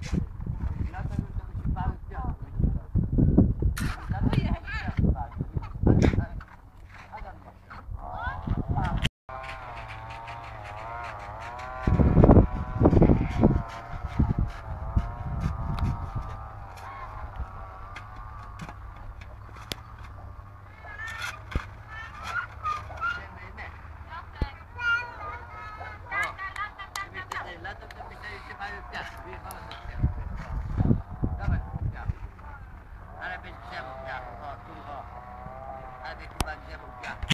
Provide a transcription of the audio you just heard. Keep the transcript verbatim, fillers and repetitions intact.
Ale bez drzewo, o tu o. Ale chyba drzewo.